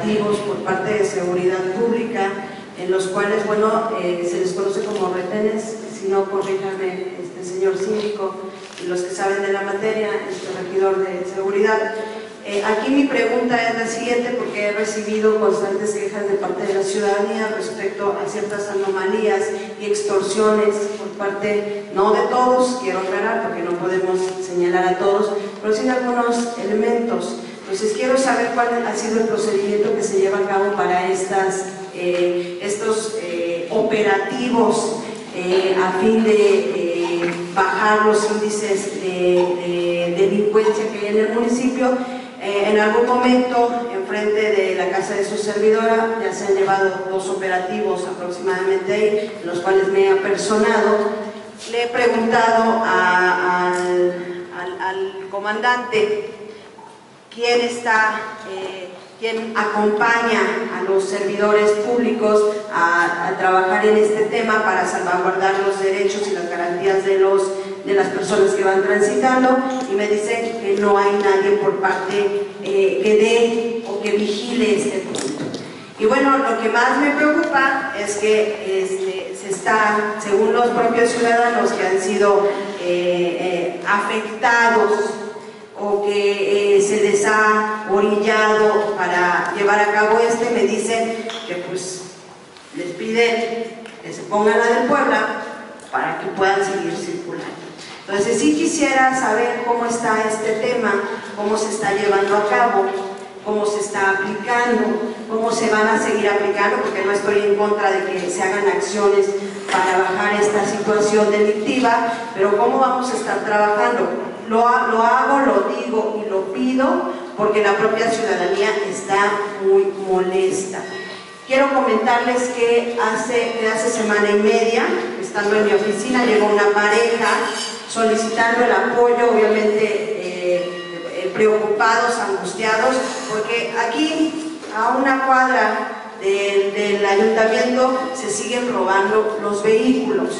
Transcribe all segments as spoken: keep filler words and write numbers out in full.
operativos por parte de seguridad pública, en los cuales, bueno, eh, se les conoce como retenes, si no, corríjame, este señor síndico, y los que saben de la materia, este regidor de seguridad. Eh, aquí mi pregunta es la siguiente, porque he recibido constantes quejas de parte de la ciudadanía respecto a ciertas anomalías y extorsiones por parte, no de todos, quiero aclarar, porque no podemos señalar a todos, pero sí de algunos elementos. Entonces quiero saber cuál ha sido el procedimiento que se lleva a cabo para estas, eh, estos eh, operativos eh, a fin de eh, bajar los índices de, de delincuencia que hay en el municipio. Eh, en algún momento, enfrente de la casa de su servidora, ya se han llevado dos operativos aproximadamente ahí, en los cuales me he apersonado. Le he preguntado a, al, al, al comandante quién está, eh, quién acompaña a los servidores públicos a, a trabajar en este tema para salvaguardar los derechos y las garantías de, los, de las personas que van transitando, y me dicen que no hay nadie por parte eh, que dé o que vigile este punto. Y bueno, lo que más me preocupa es que este, se está, según los propios ciudadanos que han sido eh, eh, afectados o que eh, se les ha orillado para llevar a cabo este, me dicen que pues les piden que se pongan la del Puebla para que puedan seguir circulando. Entonces sí quisiera saber cómo está este tema, cómo se está llevando a cabo, cómo se está aplicando, cómo se van a seguir aplicando, porque no estoy en contra de que se hagan acciones para bajar esta situación delictiva, pero cómo vamos a estar trabajando. Lo, lo hago, lo digo y lo pido porque la propia ciudadanía está muy molesta. Quiero comentarles que hace, que hace semana y media, estando en mi oficina, llegó una pareja solicitando el apoyo, obviamente eh, preocupados, angustiados, porque aquí a una cuadra del, del ayuntamiento se siguen robando los vehículos.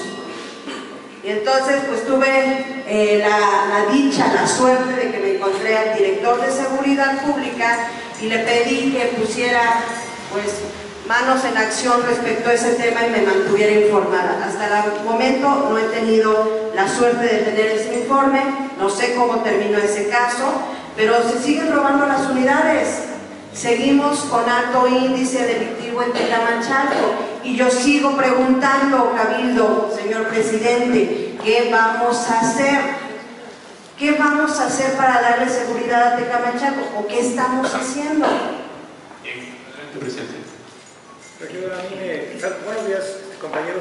Y entonces pues tuve eh, la, la dicha, la suerte de que me encontré al director de seguridad pública y le pedí que pusiera pues manos en acción respecto a ese tema y me mantuviera informada. Hasta el momento no he tenido la suerte de tener ese informe, no sé cómo terminó ese caso, pero se siguen robando las unidades. Seguimos con alto índice delictivo en Tecamachalco y yo sigo preguntando, Cabildo, señor presidente, ¿qué vamos a hacer? ¿Qué vamos a hacer para darle seguridad a Tecamachalco? ¿O qué estamos haciendo? Bien, adelante, presidente. Regidora, a mí me... Buenos días, compañeros.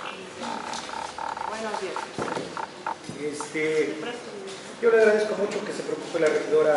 Buenos días. Este, yo le agradezco mucho que se preocupe la regidora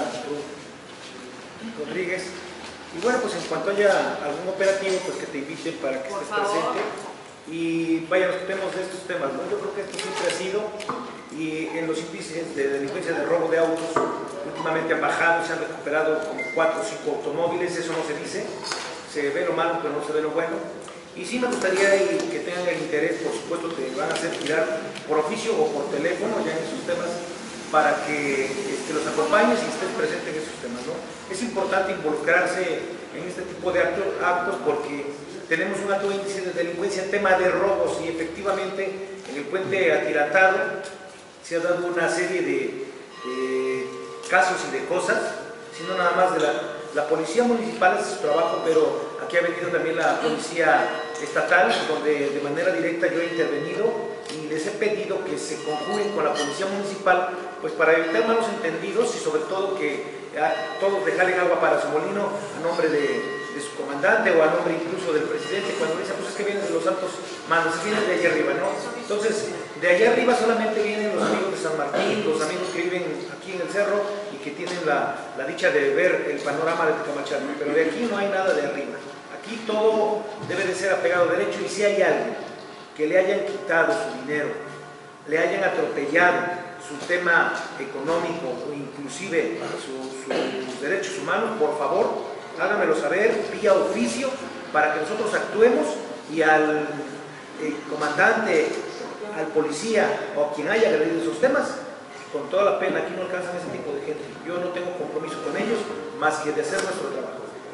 Ruth Rodríguez. Y bueno, pues en cuanto haya algún operativo, pues que te inviten para que Por estés favor. presente y vaya, nos ocupemos de estos temas, ¿no? Yo creo que esto siempre ha sido, y en los índices de delincuencia de robo de autos últimamente han bajado, se han recuperado como cuatro o cinco automóviles, eso no se dice, se ve lo malo pero no se ve lo bueno. Y sí me gustaría que tengan el interés, por supuesto te van a hacer tirar por oficio o por teléfono ya en esos temas, para que este, los acompañes y estés presente en esos temas, ¿no? Es importante involucrarse en este tipo de actos, actos porque tenemos un alto índice de delincuencia en tema de robos y efectivamente en el puente Atiratado se ha dado una serie de, de casos y de cosas, sino nada más de la, la policía municipal hace su trabajo, pero aquí ha venido también la policía estatal, donde de manera directa yo he intervenido y les he pedido que se conjuguen con la policía municipal, pues para evitar malos entendidos y sobre todo que a, todos le jalen agua para su molino a nombre de, de su comandante o a nombre incluso del presidente, cuando dice, pues es que vienen de los altos mandos, vienen de allá arriba, ¿no? Entonces, de allá arriba solamente vienen los amigos de San Martín, los amigos que viven aquí en el cerro y que tienen la, la dicha de ver el panorama de Tecamachalco, pero de aquí no hay nada de arriba. Aquí todo debe de ser apegado a derecho y si hay alguien que le hayan quitado su dinero, le hayan atropellado su tema económico o inclusive su, sus derechos humanos, por favor, háganmelo saber vía oficio para que nosotros actuemos y al eh, comandante, al policía o a quien haya agredido esos temas, con toda la pena, aquí no alcanzan ese tipo de gente. Yo no tengo compromiso con ellos más que de hacer nuestro trabajo.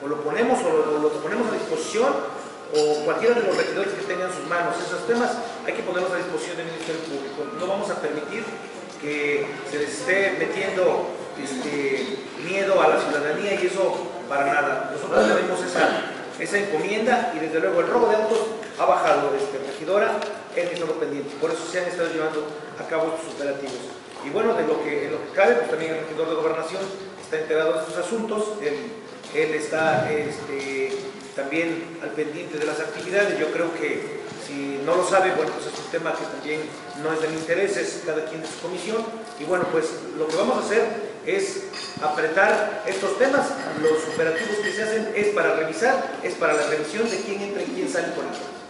o lo ponemos o lo, o lo ponemos a disposición, o cualquiera de los regidores que tengan en sus manos esos temas, hay que ponerlos a disposición del Ministerio Público. No vamos a permitir que se les esté metiendo este, miedo a la ciudadanía, y eso para nada. Nosotros tenemos esa, esa encomienda, y desde luego el robo de autos ha bajado, este, regidora, en estado pendiente. Por eso se han estado llevando a cabo estos operativos. Y bueno, de lo que, en lo que cabe, pues también el regidor de Gobernación está enterado de estos asuntos. Él, él está este, también al pendiente de las actividades. Yo creo que si no lo sabe, bueno, pues es un tema que también no es del interés, es cada quien de su comisión. Y bueno, pues lo que vamos a hacer es apretar estos temas. Los operativos que se hacen es para revisar, es para la revisión de quién entra y quién sale por esto.